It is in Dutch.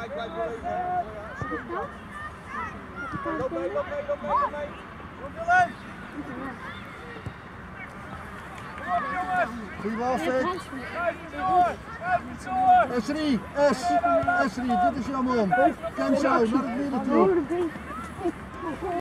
Loop mee. Goeie bal, Fik. Esri, Esri, dit is jouw man. Kenzo, naar het midden toe.